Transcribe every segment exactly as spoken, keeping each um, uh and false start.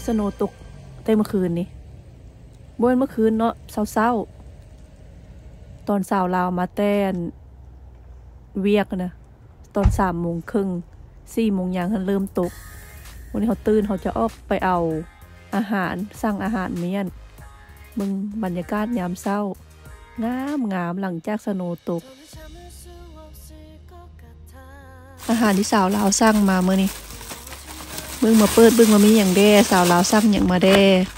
สโนตกแต่เมื่อคืนนี่บ่เมื่อคืนเนาะเศร้าๆตอนสาวลาวมาแต้นเวียกนะตอนสามโมงครึ่งสี่โมงยางเริ่มตกวันนี้เขาตื่นเขาจะออกไปเอาอาหารสั่งอาหารเมียนมึงบรรยากาศยามเศร้างามงามหลังจากสโนตกอาหารที่สาวลาวสั่งมาเมื่อนี้เบิ่งมาเปิดเบิ่งมามีอย่างแด่สาวลาวสั่งอย่างมาแด่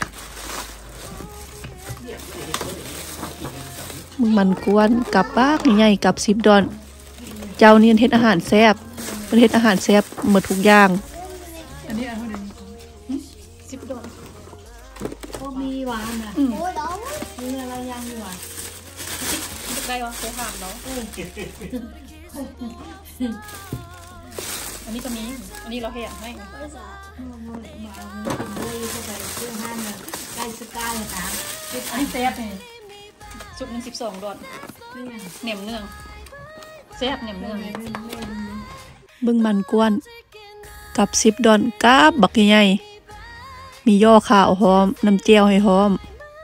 มึงมันกวนกับปากใหญ่กับสิบดอนเจ้านี่เฮ็ดอาหารแซ่บเป็นเฮ็ดอาหารแซ่บหมดทุกอย่างอันนี้อะไรสิบดอนก็มีหวานนะโอ้ยน้องมีอะไรยังอยู่อ่ะได้วะเคยถามเราอันนี้ก็มีอันนี้เราแหกให้ใกล้สกายนะอันนี้แซ่บเลยสุกหนึ่งสิบสองดอนเหนียมเนื่องแซ่บเหนียมเนื่องบึ้งมันกวนกับสิบดอนกับบักใหญ่มีย่อข้าวหอมน้ำเจียวให้หอม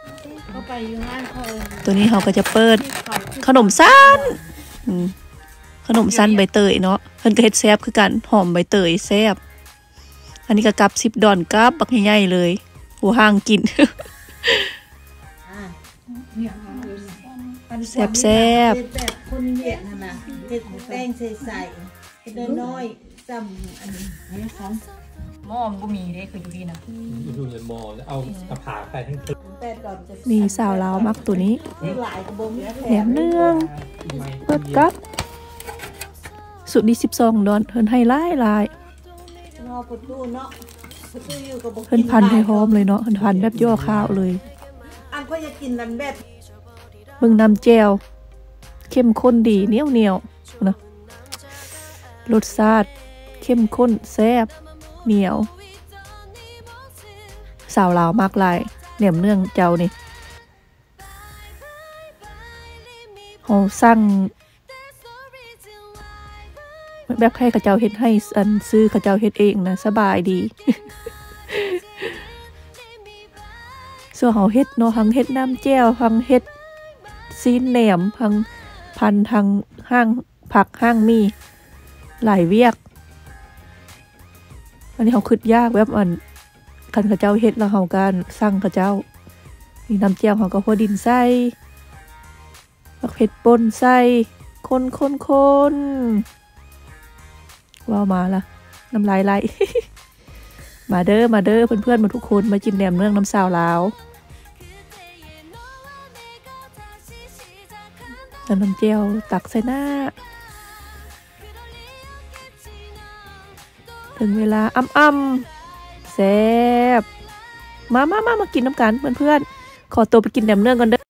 ตัวนี้เขาก็จะเปิดขนมสั้นขนมสั้นใบเตยเนาะเพิ่นก็เฮ็ดแซ่บคือกันหอมใบเตยแซ่บอันนี้ก็กับสิบดอนกับบักใหญ่เลยหัวห้างกินแซ่บแซ่บแบบคนเวียดนะนะเห็ดแป้งใส่ๆเห็ดน้อยๆจำอันนี้ให้เขาหม้อมันก็มีได้คืออยู่ดีนะดูเงินหม้อเอากระผาไปทั้งตึกนี่สาวลาวมักตัวนี้แหนมเนืองเปิดกับสุดดีสิบสองดอนเพิ่นให้หลายหลายเพิ่นพันให้หอมเลยเนาะเพิ่นพันแบบย่อข้าวเลยอันก็จะกินนันแบบเบิ่งน้ำแจ่วเข้มข้นดีเหนียวเหนียวนะรสชาติเข้มข้นแซ่บเหนียวสาวลาวมากลายแหนมเนืองเจ้านี่เขาสั่งแบบใครเขาเจ้าเฮ็ดให้อันซื้อเขาเจ้าเฮ็ดเองนะสบายดีส่วนเขาเฮ็ดเนาะทั้งเฮ็ดน้ำแจ่วทั้งเฮ็ดซีนแหนมทั้งพันทั้งห้างผักห้างมีหลายเวียกอันนี้เขาคิดยากแบบอันคันเขาเจ้าเฮ็ดแล้วเขาการสั่งเขาเจ้ามีน้ำแจ่วเขาก็พอดินใส่ผักเผ็ดป่นใส่คนคนคนว้าวมาละน้ำลายไหล มาเด้อมาเด้อเพื่อนๆมาทุกคนมากินแหนมเนืองน้ำสาวลาวน้ำเจียวตักใส่หน้าถึงเวลาอ้ำๆแซ่บมามามามากินน้ำกันเพื่อนๆขอตัวไปกินแหนมเนืองก่อนเด้อ